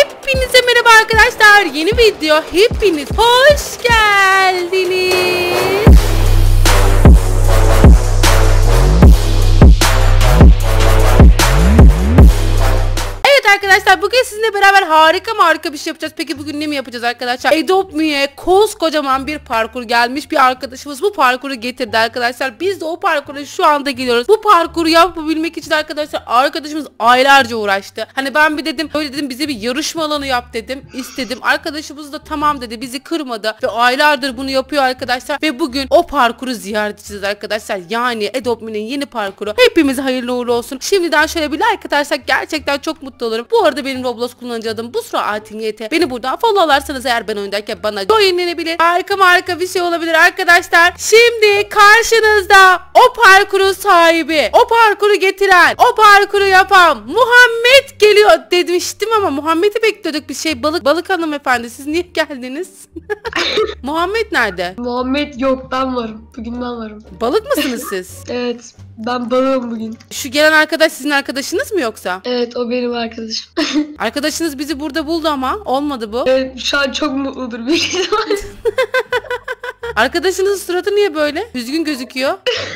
Hepinize merhaba arkadaşlar. Yeni video. Hepiniz hoş geldiniz. Arkadaşlar bugün sizinle beraber harika bir şey yapacağız. Peki bugün ne mi yapacağız arkadaşlar? Adopt Me'ye koskocaman bir parkur gelmiş. Bir arkadaşımız bu parkuru getirdi arkadaşlar. Biz de o parkura şu anda geliyoruz. Bu parkuru yapabilmek için arkadaşlar arkadaşımız aylarca uğraştı. Hani ben bir dedim öyle dedim bize bir yarışma alanı yap dedim. İstedim. Arkadaşımız da tamam dedi. Bizi kırmadı. Ve aylardır bunu yapıyor arkadaşlar. Ve bugün o parkuru ziyaret edeceğiz arkadaşlar. Yani Adopt Me'nin yeni parkuru. Hepimize hayırlı uğurlu olsun. Şimdiden şöyle bir like atarsak gerçekten çok mutlu olurum. Bu arada benim Roblox kullanıcı adım Busra Altiniyete. Beni buradan followlarsanız eğer ben oyundayken bana joinlenebilir. Harika bir şey olabilir arkadaşlar. Şimdi karşınızda o parkurun sahibi, o parkuru getiren, o parkuru yapan Muhammed geliyor demiştim ama Muhammed'i bekliyorduk bir şey. Balık hanımefendi siz niye geldiniz? Muhammed nerede? Muhammed yok, ben varım. Bugün ben varım. Balık mısınız siz? Evet, ben balığım bugün. Şu gelen arkadaş sizin arkadaşınız mı yoksa? Evet, o benim arkadaşım. Arkadaşınız bizi burada buldu ama olmadı bu. Evet, şu an çok mutludur büyük ihtimalle. Arkadaşınızın suratı niye böyle? Üzgün gözüküyor.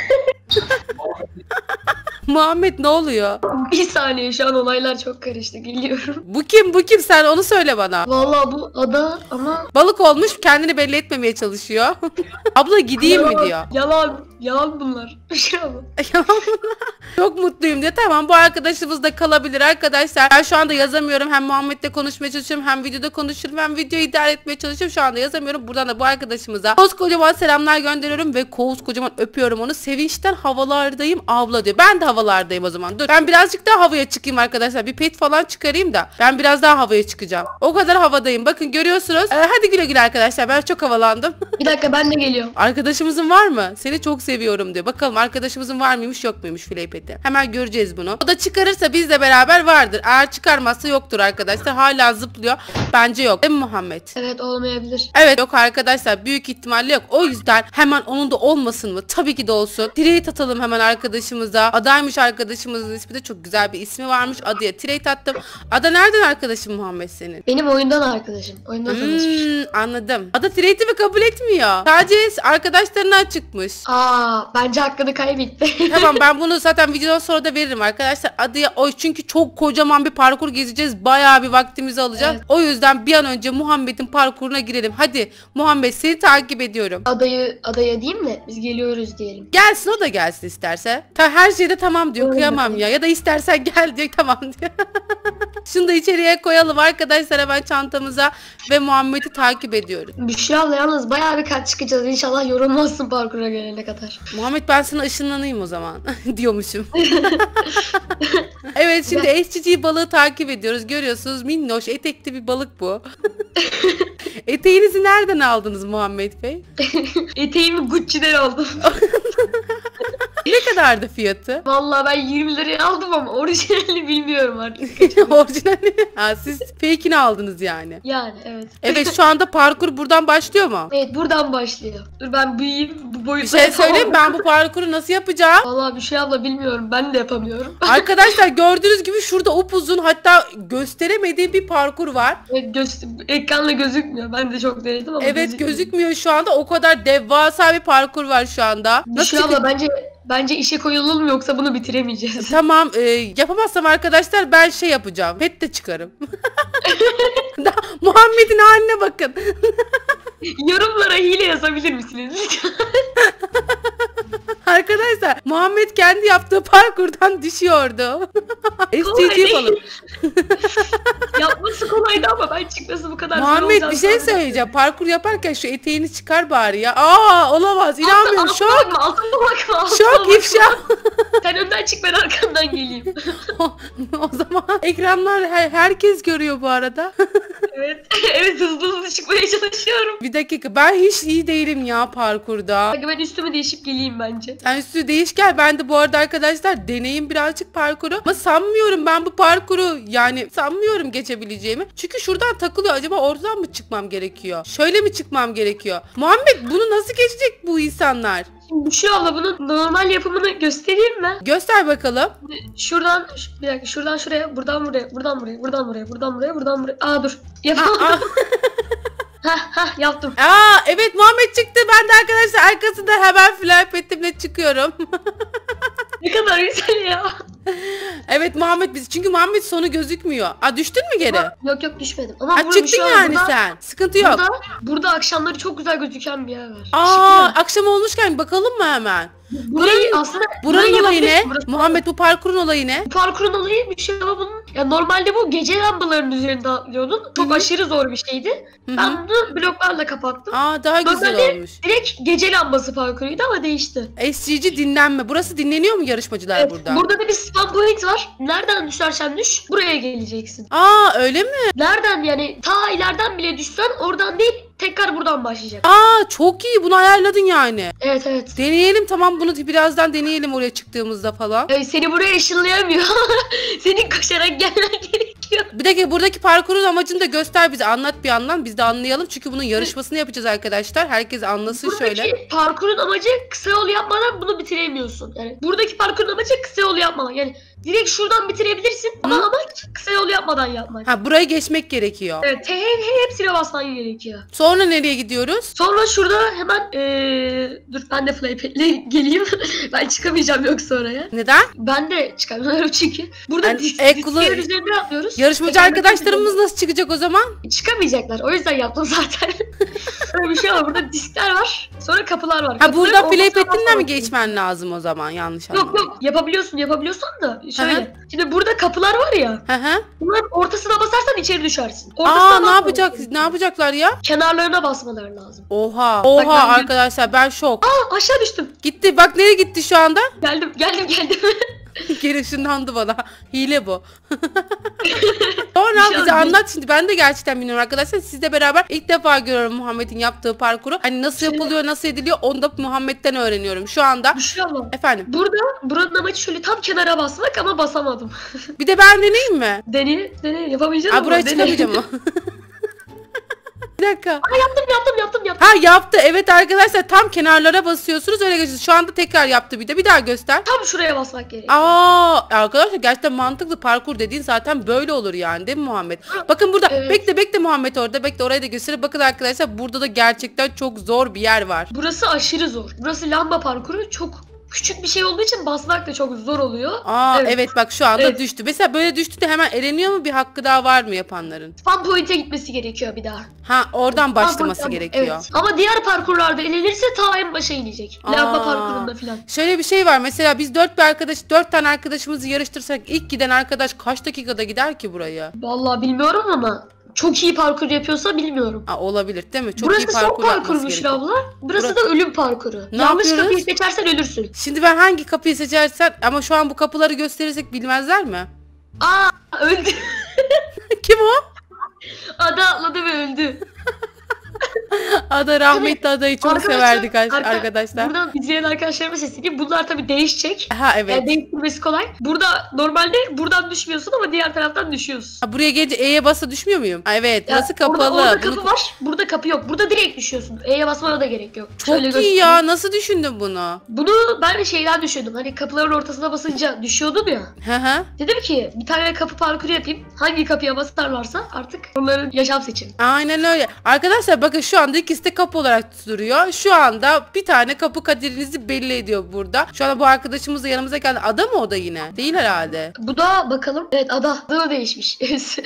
Muhammed ne oluyor? Bir saniye, şu an olaylar çok karıştı, geliyorum. Bu kim sen onu söyle bana. Vallahi bu ada ama... Balık olmuş kendini belli etmemeye çalışıyor. Abla gideyim mi diyor. Yalan bunlar. Bir şey olmaz. Çok mutluyum diyor. Tamam bu arkadaşımız da kalabilir arkadaşlar. Ben şu anda yazamıyorum. Hem Muhammed'le konuşmaya çalışıyorum. Hem videoda konuşurum. Hem videoyu idare etmeye çalışıyorum. Şu anda yazamıyorum. Buradan da bu arkadaşımıza koskocaman selamlar gönderiyorum. Ve koskocaman öpüyorum onu. Sevinçten havalardayım abla diyor. Ben de havalardayım o zaman. Dur. Ben birazcık daha havaya çıkayım arkadaşlar. Bir pet falan çıkarayım da. Ben biraz daha havaya çıkacağım. O kadar havadayım. Bakın görüyorsunuz. Hadi güle güle arkadaşlar. Ben çok havalandım. Bir dakika, ben de geliyorum. Arkadaşımızın var mı? Seni çok seviyorum diyor. Bakalım arkadaşımızın var mıymış yok muymuş Flaypet'i. Hemen göreceğiz bunu. O da çıkarırsa bizle beraber vardır. Eğer çıkarmazsa yoktur arkadaşlar. Hala zıplıyor. Bence yok. Değil mi Muhammed? Evet, olmayabilir. Evet yok arkadaşlar. Büyük ihtimalle yok. O yüzden hemen onun da olmasın mı? Tabii ki de olsun. Trade atalım hemen arkadaşımıza. Adaymış arkadaşımızın ismi de çok güzel bir ismi varmış. Adıya trade attım. Ada nereden arkadaşım Muhammed senin? Benim oyundan arkadaşım. Oyundan tanışmış. Anladım. Ada trade'i mi kabul etmiyor? Sadece arkadaşlarına çıkmış. Bence hakkını kaybetti. Tamam ben bunu zaten videodan sonra da veririm arkadaşlar. Adıya oy çünkü çok kocaman bir parkur gezeceğiz. Bayağı bir vaktimizi alacağız. Evet. O yüzden bir an önce Muhammed'in parkuruna girelim. Hadi Muhammed seni takip ediyorum. Adaya diyeyim mi? Biz geliyoruz diyelim. Gelsin o da gelsin isterse. Her şeyde tamam diyor. Kıyamam ya. Ya da istersen gel diyor. Tamam diyor. Şunu da içeriye koyalım arkadaşlar hemen çantamıza ve Muhammed'i takip ediyoruz. Büşra abla yalnız bayağı bir kat çıkacağız. İnşallah yorulmazsın parkura gelene kadar. Muhammed ben sana ışınlanayım o zaman diyormuşum. Evet şimdi SCG balığı takip ediyoruz. Görüyorsunuz minnoş etekli bir balık bu. Eteğinizi nereden aldınız Muhammed Bey? Eteğimi Gucci'den aldım. Ne kadardı fiyatı? Vallahi ben 20 liraya aldım ama orijinalini bilmiyorum artık. Orijinali? Siz fake'ini aldınız yani. Yani evet. Evet şu anda parkur buradan başlıyor mu? Evet buradan başlıyor. Dur ben büyüyeyim bu boyutta. Bir şey söyleyeyim ben bu parkuru nasıl yapacağım? Vallahi bir şey abla bilmiyorum, ben de yapamıyorum. Arkadaşlar gördüğünüz gibi şurada upuzun hatta gösteremediğim bir parkur var. Evet ekranla gözükmüyor. Ben de çok denedim ama evet gözükmüyor şu anda. O kadar devasa bir parkur var şu anda. Bir şey abla bence işe koyulalım yoksa bunu bitiremeyeceğiz. Tamam yapamazsam arkadaşlar ben şey yapacağım. Pet de çıkarım. Muhammed'in haline bakın. Yorumlara hile yazabilir misiniz lütfen? Arkadaşlar Muhammed kendi yaptığı parkurdan düşüyordu. SCG falan. Yapması kolaydı ama ben çıkması bu kadar Muhammed bir şey söyleyeceğim. Parkur yaparken şu eteğini çıkar bari ya. Olamaz. İnanmıyorum. Şok. Bakma. Şok ifşa. Sen önden çık, ben arkandan geleyim. O zaman ekranlar herkes görüyor bu arada. Evet hızlı çıkmaya çalışıyorum. Bir dakika ben hiç iyi değilim ya parkurda. Ben üstümü değişip geleyim bence. Sen üstü değiş gel. Ben de bu arada arkadaşlar deneyim birazcık parkuru. Ama sanmıyorum ben bu parkuru yani sanmıyorum geçebileceğimi. Çünkü şuradan takılıyor. Acaba oradan mı çıkmam gerekiyor? Şöyle mi çıkmam gerekiyor? Muhammed bunu nasıl geçecek bu insanlar? Şimdi Büşra abla bunun normal yapımını göstereyim mi? Göster bakalım. Şuradan bir dakika şuradan şuraya buradan buraya buradan buraya buradan buraya buradan buraya buradan buraya. Aa dur. Yapamadım. Yaptım. Evet Muhammed çıktı. Ben de arkadaşlar arkasında hemen flap ettimle çıkıyorum. Ne kadar güzel ya. Evet Muhammed çünkü Muhammed sonu gözükmüyor. Düştün mü geri? Yok düşmedim. Ama Çıktın yani sen. Sıkıntı yok. Burada akşamları çok güzel gözüken bir yer var. Akşam olmuşken bakalım mı hemen? Buranın olayı ne? Burası. Muhammed bu parkurun olayı ne? Bu parkurun olayı bir şey ama bunun ya normalde bu gece lambalarının üzerinde atlıyordun. Çok aşırı zor bir şeydi. Ben bunu bloklarla kapattım. Daha güzel normalde olmuş. Direkt gece lambası parkuruydu ama değişti. SCG dinlenme. Burası dinleniyor mu yarışmacılar burada? Burada da bir spawn point var. Nereden düşersen düş buraya geleceksin. Öyle mi? Nereden yani ta ileriden bile düşsen oradan değil tekrar buradan başlayacak. Çok iyi. Bunu ayarladın yani. Evet. Deneyelim tamam bunu birazdan deneyelim oraya çıktığımızda falan. Seni buraya ışınlayamıyor. Senin koşarak gelmen gerekiyor. Bir dakika buradaki parkurun amacını da göster bize. Anlat bir yandan biz de anlayalım. Çünkü bunun yarışmasını yapacağız arkadaşlar. Herkes anlasın şöyle. Buradaki parkurun amacı kısa yol yapmadan bunu bitiremiyorsun. Yani buradaki parkurun amacı kısa yol yapmadan. Yani direkt şuradan bitirebilirsin ama amaç kısa yol yapmadan yapmak. Burayı geçmek gerekiyor. Evet hepsine basman gerekiyor. Sonra nereye gidiyoruz? Sonra şurada hemen dur ben de flypad'le geleyim. Ben çıkamayacağım yoksa oraya. Neden? Ben de çıkamıyorum çünkü. Burada disklerin üzerine atlıyoruz. Yarışmacı arkadaşlarımız nasıl çıkacak o zaman? Çıkamayacaklar. O yüzden yaptım zaten. Öyle bir şey var. Burada diskler var. Sonra kapılar var. Burada flypad'inden mi geçmen lazım o zaman? Yanlış anlamadım. Yok yapabiliyorsun da şöyle. Şimdi burada kapılar var ya. Bunların ortasına basarsan içeri düşersin. Ne yapacaklar ya? Kenarlarına basmaları lazım. Oha arkadaşlar ben şok. Aşağı düştüm. Gitti bak nereye gitti şu anda? Geldim. Geri ışınlandı bana. Hile bu. Sonra bize anlat şimdi. Ben de gerçekten bilmiyorum arkadaşlar. Sizle beraber ilk defa görüyorum Muhammed'in yaptığı parkuru. Hani nasıl yapılıyor, nasıl ediliyor onu da Muhammed'den öğreniyorum şu anda. Efendim. Buranın amacı şöyle tam kenara basmak ama basamadım. Bir de ben deneyeyim mi? Dene yapamayacağım ama. Buraya çıkamayacağım ama. Bir dakika. Yaptım. Yaptı. Evet arkadaşlar tam kenarlara basıyorsunuz öyle geçiyorsunuz. Şu anda tekrar yaptı bir daha göster. Tam şuraya basmak gerekiyor. Arkadaşlar gerçekten mantıklı parkur dediğin zaten böyle olur yani değil mi Muhammed? Bakın burada bekle Muhammed orada bekle orayı da göstereyim. Bakın arkadaşlar burada da gerçekten çok zor bir yer var. Burası aşırı zor. Burası lamba parkuru çok küçük bir şey olduğu için basmak da çok zor oluyor. Evet bak şu anda düştü. Mesela böyle düştü de hemen eleniyor mu bir hakkı daha var mı yapanların? Spawn point'e gitmesi gerekiyor bir daha. Oradan başlaması gerekiyor. Evet. Ama diğer parkurlarda elenirse ta en başa inecek. Lamba parkurunda falan. Şöyle bir şey var mesela biz 4 tane arkadaşımızı yarıştırsak ilk giden arkadaş kaç dakikada gider ki buraya? Vallahi bilmiyorum ama çok iyi parkur yapıyorsa bilmiyorum. Olabilir değil mi? Çok burası iyi parkur son parkurmuş abla. Burası da ölüm parkuru. Yanlış kapıyı seçersen ölürsün. Şimdi ben hangi kapıyı seçersem ama şu an bu kapıları gösterirsek bilmezler mi? Öldü. Kim o? Ada atladı ve öldü. Ada rahmetli Ada'yı çok severdik arkadaşlar. Buradan izleyen arkadaşlarıma sesleneyim. Bunlar tabii değişecek. Evet. Yani değiştirmesi kolay. Burada normalde buradan düşmüyorsun ama diğer taraftan düşüyorsun. Buraya gelince E'ye basa düşmüyor muyum? Evet burası kapalı. Orada kapı var. Burada kapı yok. Burada direkt düşüyorsun. E'ye basmana da gerek yok. Çok iyi ya. Nasıl düşündün bunu? Bunu ben şeyden düşündüm. Hani kapıların ortasına basınca düşüyordum ya. Dedim ki bir tane kapı parkuru yapayım. Hangi kapıya basarlarsa artık onların yaşam seçimi. Aynen öyle. Arkadaşlar bakın şu anda ikisi de kapı olarak duruyor. Şu anda bir tane kapı kaderinizi belli ediyor burada. Şu anda bu arkadaşımız da yanımıza geldi. Ada mı o da yine? Değil herhalde. Bu da bakalım. Evet Ada. Ada değişmiş.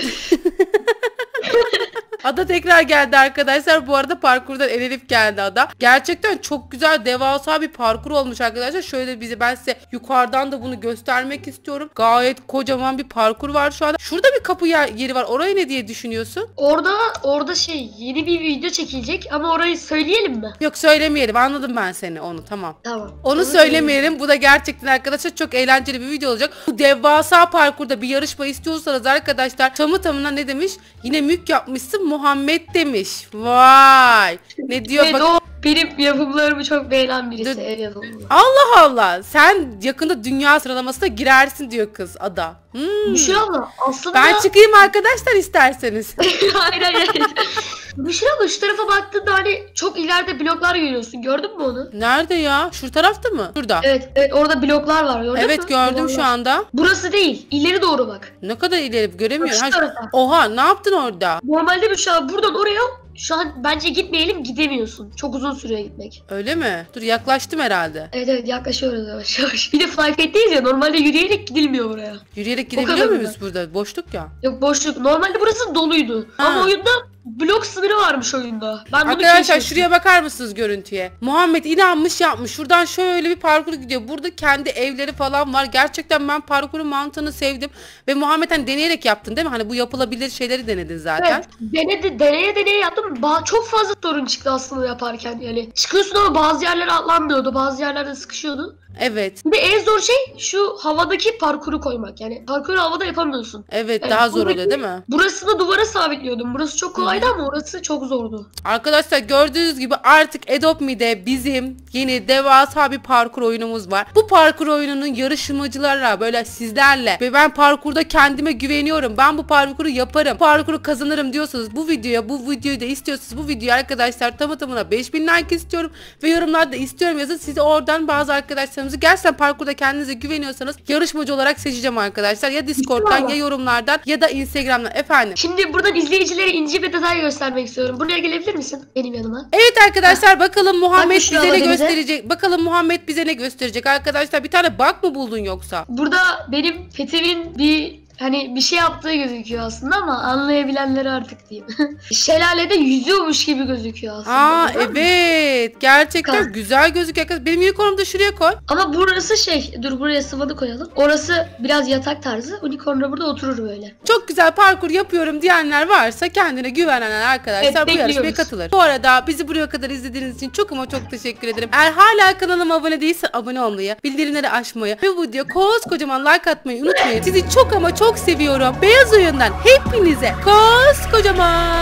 Ada tekrar geldi arkadaşlar. Bu arada parkurdan elenip geldi Ada. Gerçekten çok güzel devasa bir parkur olmuş arkadaşlar. Şöyle ben size yukarıdan da bunu göstermek istiyorum. Gayet kocaman bir parkur var şu anda. Şurada bir kapı yeri var. Orayı ne diye düşünüyorsun? Orada yeni bir video çekilecek ama orayı söyleyelim mi? Yok söylemeyelim. Anladım ben seni onu tamam. Tamam. Onu söylemeyelim. Bu da gerçekten arkadaşlar çok eğlenceli bir video olacak. Bu devasa parkurda bir yarışma istiyorsanız arkadaşlar tamına ne demiş? Yine mük yapmışsın Muhammed demiş. Vay. Ne diyor bak. O benim yapımlarımı çok beğenen birisi. El yapımını. Allah Allah. Sen yakında dünya sıralamasına girersin diyor kız Ada. Şu abla aslında. Ben çıkayım arkadaşlar isterseniz. Hayır. Müşra abla şu tarafa baktığında hani çok ileride bloklar görüyorsun. Gördün mü onu? Nerede ya? Şu tarafta mı? Şurada. Evet, evet orada bloklar var. Gördün mü? Evet gördüm Duvarlar. şu anda. Burası değil. İleri doğru bak. Ne kadar ileri göremiyorum. Bak şu tarafa. Oha ne yaptın orada? Normalde Müşra abla buradan oraya şu an bence gitmeyelim, gidemiyorsun. Çok uzun sürüyor gitmek. Öyle mi? Dur yaklaştım herhalde. Evet evet yaklaşıyoruz yavaş yavaş. Bir de Flyfet'teyiz ya, normalde yürüyerek gidilmiyor buraya. Yürüyerek kadar gidebiliyor muyuz mı? burada? Boşluk ya. Yok boşluk. Normalde burası doluydu. Ha. Ama oyunda blok sınırı varmış oyunda. Ben bunu Arkadaşlar keşfettim. şuraya bakar mısınız görüntüye? Muhammed inanmış yapmış. Şuradan şöyle bir parkur gidiyor. Burada kendi evleri falan var. Gerçekten ben parkurun mantığını sevdim. Ve Muhammed hani deneyerek yaptın değil mi? Hani bu yapılabilir şeyleri denedin zaten. Evet. Deneye yaptım. Çok fazla sorun çıktı aslında yaparken yani. Çıkıyorsun ama bazı yerler atlanmıyordu. Bazı yerlerde sıkışıyordu. Evet. Bir de en zor şey şu havadaki parkuru koymak. Yani parkuru havada yapamıyorsun. Evet Yani daha zor buradaki- oluyor değil mi? Burasını duvara sabitliyordum. Burası çok kolaydı ama orası çok zordu. Arkadaşlar gördüğünüz gibi artık Adopt Me'de bizim yeni devasa bir parkur oyunumuz var. Bu parkur oyununun yarışmacılarla böyle sizlerle ve ben parkurda kendime güveniyorum. Ben bu parkuru yaparım. Parkuru kazanırım diyorsanız bu videoyu da istiyorsanız bu videoyu arkadaşlar tamına 5000 like istiyorum ve yorumlarda istiyorum yazın. Size oradan bazı arkadaşlarımızı gerçekten parkurda kendinize güveniyorsanız yarışmacı olarak seçeceğim arkadaşlar. Ya Discord'dan ya yorumlardan ya da Instagram'dan efendim. Şimdi buradan izleyicilere ince bir detay göstermek istiyorum. Buraya gelebilir misin benim yanıma? Evet arkadaşlar bakalım Muhammed Bak şu bize ne denize. gösterecek. Bakalım Muhammed bize ne gösterecek arkadaşlar. Bir tane bug mı buldun yoksa? Burada benim petimin bir şey yaptığı gözüküyor aslında ama anlayabilenleri artık diyeyim. Şelalede yüzüyormuş gibi gözüküyor aslında. Aa Tamam mı? evet. Gerçekten Bak. güzel gözüküyor arkadaşlar. Benim unicornumu da şuraya koy. Ama burası dur buraya sıvanı koyalım. Orası biraz yatak tarzı. Unicorn da burada oturur böyle. Çok güzel parkur yapıyorum diyenler varsa kendine güvenenler arkadaşlar Evet, bu yarışmaya bekliyoruz. katılır. Bu arada bizi buraya kadar izlediğiniz için çok ama çok teşekkür ederim. Eğer hala kanalıma abone değilsen abone olmayı, bildirimleri açmayı ve bu videoya koskocaman like atmayı unutmayın. Sizi çok ama çok seviyorum. Beyaz Oyun'dan hepinize koskocaman